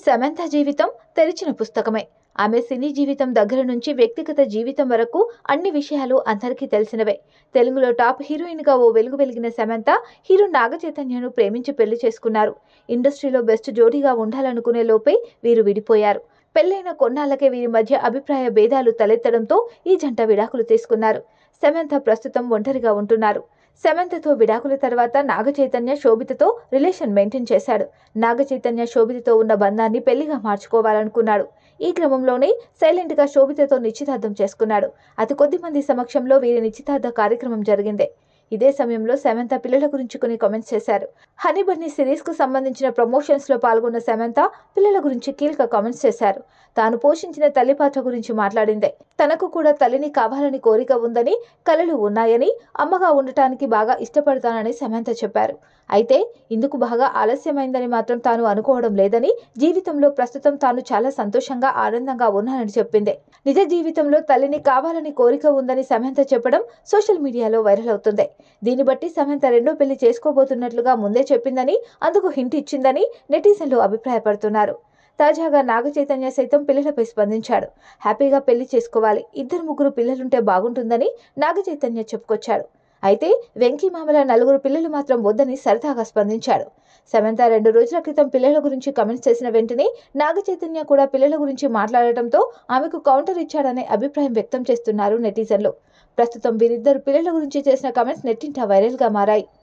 సమంత జీవితం తెరిచిన పుస్తకమే. ఆమె సినీ జీవితం దగ్గర నుంచి వ్యక్తిగత జీవితం వరకు అన్ని విషయాలు అందరికీ తెలిసినవే. తెలుగులో టాప్ హీరోయిన్గా ఓ వెలుగు వెలిగిన సమంత హీరో నాగచైతన్యను ప్రేమించి పెళ్లి చేసుకున్నారు. ఇండస్ట్రీలో బెస్ట్ జోడీగా ఉండాలనుకునే లోపే వీరు విడిపోయారు. పెళ్లైన కొన్నాళ్లకే వీరి మధ్య అభిప్రాయ భేదాలు తలెత్తడంతో ఈ జంట విడాకులు తీసుకున్నారు. సమంత ప్రస్తుతం ఒంటరిగా ఉంటున్నారు. సమంతతో విడాకుల తర్వాత నాగచైతన్య శోభితతో రిలేషన్ మెయింటైన్ చేశాడు. నాగచైతన్య శోభితతో ఉన్న బంధాన్ని పెళ్లిగా మార్చుకోవాలనుకున్నాడు. ఈ క్రమంలోనే సైలెంట్ గా శోభితతో నిశ్చితార్థం చేసుకున్నాడు. అతి కొద్ది మంది సమక్షంలో వీరి నిశ్చితార్థ కార్యక్రమం జరిగింది. ఇదే సమయంలో సమంత పిల్లల గురించి కొన్ని కామెంట్స్ చేశారు. హనీ బన్నీ సిరీస్ కు సంబంధించిన ప్రమోషన్స్ లో పాల్గొన్న సమంత పిల్లల గురించి కీలక కామెంట్స్ చేశారు. తాను పోషించిన తల్లి పాత్ర గురించి మాట్లాడింది. తనకు కూడా తల్లిని కావాలని కోరిక ఉందని, కలలు ఉన్నాయని, అమ్మగా ఉండటానికి బాగా ఇష్టపడతానని సమంత చెప్పారు. అయితే ఇందుకు బాగా ఆలస్యమైందని మాత్రం తాను అనుకోవడం లేదని, జీవితంలో ప్రస్తుతం తాను చాలా సంతోషంగా ఆనందంగా ఉన్నానని చెప్పింది. నిజ జీవితంలో తల్లిని కావాలని కోరిక ఉందని సమంత చెప్పడం సోషల్ మీడియాలో వైరల్ అవుతుంది. దీన్ని బట్టి సమంత రెండో పెళ్లి చేసుకోబోతున్నట్లుగా ముందే చెప్పిందని, అందుకు హింట్ ఇచ్చిందని నెటిజన్లు అభిప్రాయపడుతున్నారు. తాజాగా నాగచైతన్య సైతం పిల్లలపై స్పందించాడు. హ్యాపీగా పెళ్లి చేసుకోవాలి, 2-3 పిల్లలుంటే బాగుంటుందని నాగచైతన్య చెప్పుకొచ్చాడు. అయితే వెంకీ మామల 4 పిల్లలు మాత్రం వద్దని సరదాగా స్పందించాడు. సమంత 2 రోజుల క్రితం పిల్లల గురించి కామెంట్స్ చేసిన వెంటనే నాగచైతన్య కూడా పిల్లల గురించి మాట్లాడటంతో ఆమెకు కౌంటర్ ఇచ్చాడనే అభిప్రాయం వ్యక్తం చేస్తున్నారు నెటిజన్లు. ప్రస్తుతం వీరిద్దరు పిల్లల గురించి చేసిన కామెంట్స్ నెట్టింట వైరల్ గా మారాయి.